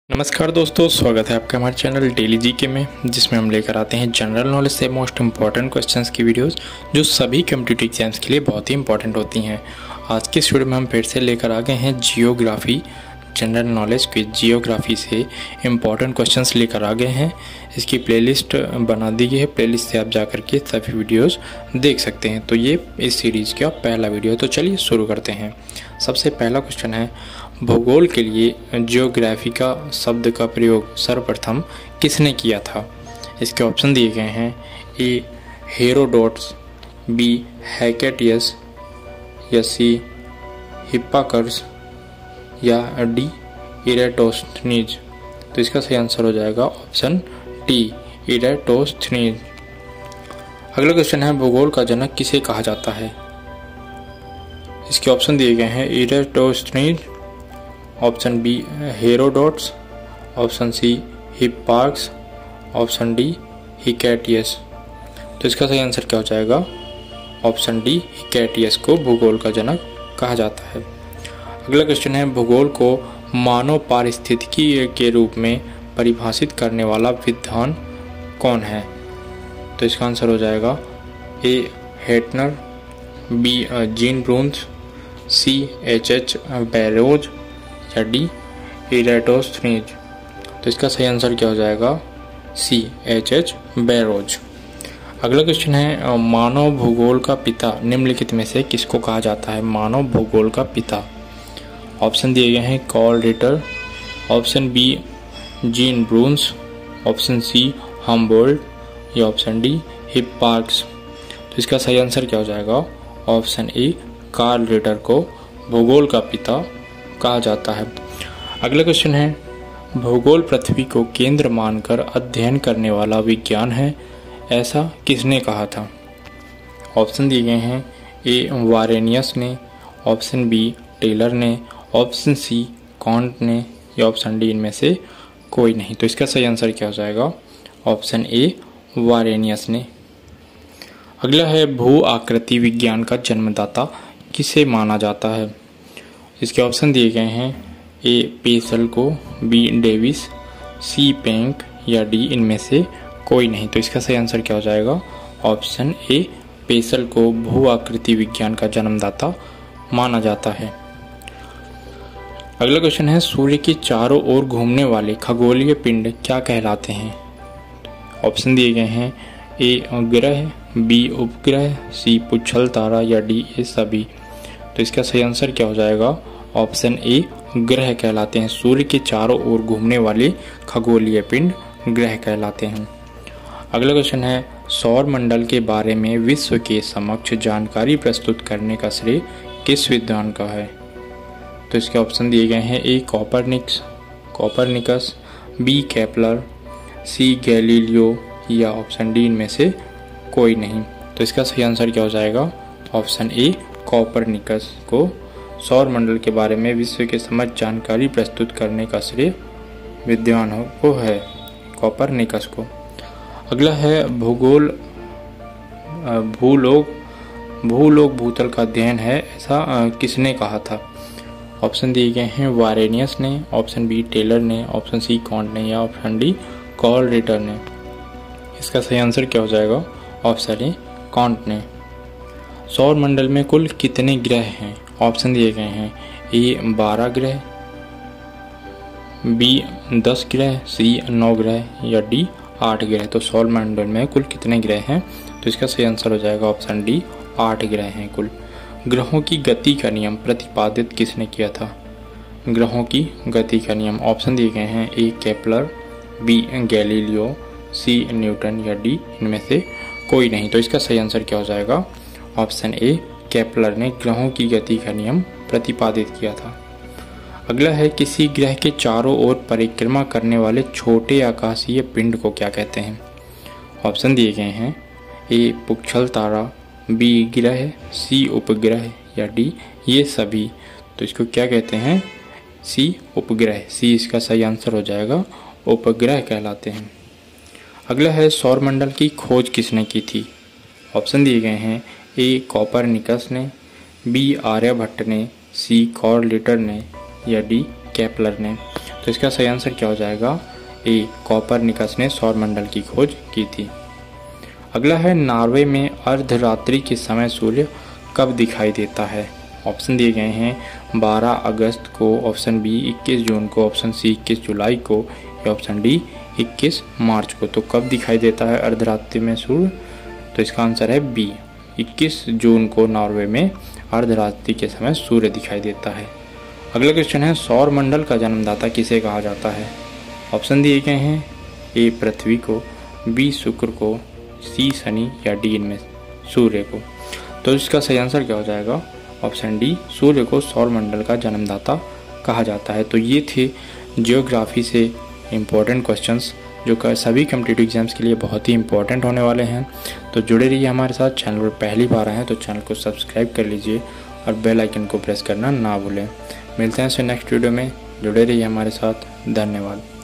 नमस्कार दोस्तों, स्वागत है आपका हमारे चैनल डेली जीके में, जिसमें हम लेकर आते हैं जनरल नॉलेज से मोस्ट इम्पॉर्टेंट क्वेश्चंस की वीडियोस जो सभी कॉम्पिटिटिव एग्जाम्स के लिए बहुत ही इंपॉर्टेंट होती हैं। आज के इस वीडियो में हम फिर से लेकर आ गए हैं जियोग्राफी जनरल नॉलेज की जियोग्राफी से इम्पॉर्टेंट क्वेश्चंस लेकर आ गए हैं। इसकी प्लेलिस्ट बना दी गई है, प्लेलिस्ट से आप जा कर के सभी वीडियोस देख सकते हैं। तो ये इस सीरीज़ का पहला वीडियो है, तो चलिए शुरू करते हैं। सबसे पहला क्वेश्चन है, भूगोल के लिए जियोग्राफी का शब्द का प्रयोग सर्वप्रथम किसने किया था? इसके ऑप्शन दिए गए हैं, ए हेरोडोटस, बी हैकेटियस, या सी हिप्पाकर्स, या डी इरेटोस्थनीज। तो इसका सही आंसर हो जाएगा ऑप्शन डी इरेटोस्थनीज। अगला क्वेश्चन है, भूगोल का जनक किसे कहा जाता है? इसके ऑप्शन दिए गए हैं, Eratosthenes, option B Herodotus, option C Hipparchus, option D Hecataeus. तो इसका सही आंसर क्या हो जाएगा? ऑप्शन डी हिकैटियस को भूगोल का जनक कहा जाता है। अगला क्वेश्चन है, भूगोल को मानव पारिस्थितिकी के रूप में परिभाषित करने वाला विद्वान कौन है? तो इसका आंसर हो जाएगा A Hettner, B Jean Brunhes, C H Barrows, या डी इरेटोस्थनीज। तो इसका सही आंसर क्या हो जाएगा? C H Barrows. अगला क्वेश्चन है, मानव भूगोल का पिता निम्नलिखित में से किसको कहा जाता है? मानव भूगोल का पिता। ऑप्शन दिए गए हैं, Carl Ritter, option B Jean Brunhes, option C Humboldt, या ऑप्शन डी हिप्पार्क्स। तो इसका सही आंसर क्या हो जाएगा? ऑप्शन ए कार्ल रिटर को भूगोल का पिता कहा जाता है। अगला क्वेश्चन है, भूगोल पृथ्वी को केंद्र मानकर अध्ययन करने वाला विज्ञान है, ऐसा किसने कहा था? ऑप्शन दिए गए हैं, ए वारेनियस ने, ऑप्शन बी टेलर ने, ऑप्शन सी कॉन्ट ने, या ऑप्शन डी इनमें से कोई नहीं। तो इसका सही आंसर क्या हो जाएगा? ऑप्शन ए वारेनियस ने। अगला है, भू आकृति विज्ञान का जन्मदाता किसे माना जाता है? इसके ऑप्शन दिए गए हैं, ए पेसल को, बी डेविस, सी पेंक, या डी इनमें से कोई नहीं। तो इसका सही आंसर क्या हो जाएगा? ऑप्शन ए पेसल को भू आकृति विज्ञान का जन्मदाता माना जाता है। अगला क्वेश्चन है, सूर्य के चारों ओर घूमने वाले खगोलीय पिंड क्या कहलाते हैं? ऑप्शन दिए गए हैं, ए ग्रह, बी उपग्रह, सी पुच्छल तारा, या डी ये सभी। तो इसका सही आंसर क्या हो जाएगा? ऑप्शन ए ग्रह कहलाते हैं। सूर्य के चारों ओर घूमने वाले खगोलीय पिंड ग्रह कहलाते हैं। अगला क्वेश्चन है, सौर मंडल के बारे में विश्व के समक्ष जानकारी प्रस्तुत करने का श्रेय किस विद्वान का है? तो इसके ऑप्शन दिए गए हैं, A Copernicus, B Kepler, C Galileo, या ऑप्शन डी इनमें से कोई नहीं। तो इसका सही आंसर क्या हो जाएगा? ऑप्शन ए कॉपरनिकस को सौर मंडल के बारे में विश्व के समक्ष जानकारी प्रस्तुत करने का श्रेय विद्वान को है, कॉपरनिकस को। अगला है, भूलोक भूतल का अध्ययन है, ऐसा किसने कहा था? ऑप्शन दिए गए हैं, वारेनियस ने, ऑप्शन बी टेलर ने, ऑप्शन सी कॉन्ट ने, या ऑप्शन डी कार्ल रिटर ने। इसका सही आंसर क्या हो जाएगा? ऑप्शन ए कॉन्ट ने। सौर मंडल में कुल कितने ग्रह हैं? ऑप्शन दिए गए हैं, ए 12 ग्रह, बी 10 ग्रह, सी 9 ग्रह, या डी 8 ग्रह। तो सौर मंडल में कुल कितने ग्रह हैं? तो इसका सही आंसर हो जाएगा ऑप्शन डी 8 ग्रह हैं कुल। ग्रहों की गति का नियम प्रतिपादित किसने किया था? ग्रहों की गति का नियम ऑप्शन दिए गए हैं, A Kepler, B Galileo, C Newton, या डी इनमें से कोई नहीं। तो इसका सही आंसर क्या हो जाएगा? ऑप्शन ए केपलर ने ग्रहों की गति का नियम प्रतिपादित किया था। अगला है, किसी ग्रह के चारों ओर परिक्रमा करने वाले छोटे आकाशीय पिंड को क्या कहते हैं? ऑप्शन दिए गए हैं, ए पुच्छल तारा, बी ग्रह, सी उपग्रह, या डी ये सभी। तो इसको क्या कहते हैं? सी उपग्रह। सी इसका सही आंसर हो जाएगा, उपग्रह कहलाते हैं। अगला है, सौरमंडल की खोज किसने की थी? ऑप्शन दिए गए हैं, ए कॉपरनिकस ने, बी आर्यभट्ट ने, सी कार्ल रिटर ने, या डी केपलर ने। तो इसका सही आंसर क्या हो जाएगा? ए, कोपरनिकस ने सौरमंडल की खोज की थी। अगला है, नॉर्वे में अर्धरात्रि के समय सूर्य कब दिखाई देता है? ऑप्शन दिए गए हैं 12 अगस्त को, ऑप्शन बी 21 जून को, ऑप्शन सी 21 जुलाई को, या ऑप्शन डी 21 मार्च को। तो कब दिखाई देता है अर्धरात्रि में सूर्य? तो इसका आंसर है बी, 21 जून को नॉर्वे में अर्धरात्रि के समय सूर्य दिखाई देता है। अगला क्वेश्चन है, सौरमंडल का जन्मदाता किसे कहा जाता है? ऑप्शन दिए गए हैं ए पृथ्वी को, बी शुक्र को, सी शनि, या डी इनमें सूर्य को। तो इसका सही आंसर क्या हो जाएगा? ऑप्शन डी, सूर्य को सौरमंडल का जन्मदाता कहा जाता है। तो ये थे जियोग्राफी से इम्पोर्टेंट क्वेश्चंस जो सभी कॉम्पिटिटिव एग्जाम्स के लिए बहुत ही इंपॉर्टेंट होने वाले हैं। तो जुड़े रहिए हमारे साथ। चैनल पर पहली बार आए हैं तो चैनल को सब्सक्राइब कर लीजिए और बेल आइकन को प्रेस करना ना भूलें। मिलते हैं नेक्स्ट वीडियो में। जुड़े रहिए हमारे साथ। धन्यवाद।